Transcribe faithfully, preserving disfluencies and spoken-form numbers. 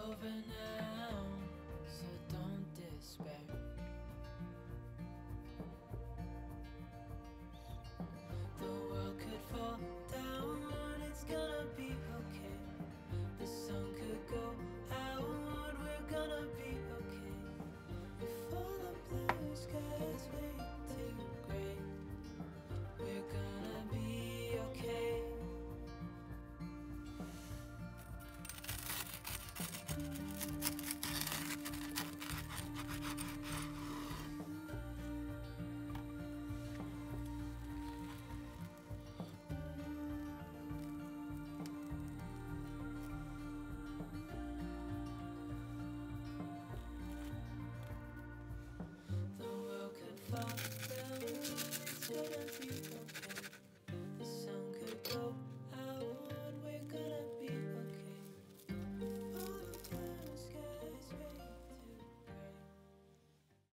over now, so don't despair. The world could fall down, it's gonna be okay. The sun could go out, we're gonna be okay. Before the blue skies fade to gray, we're gonna be okay. The world could fall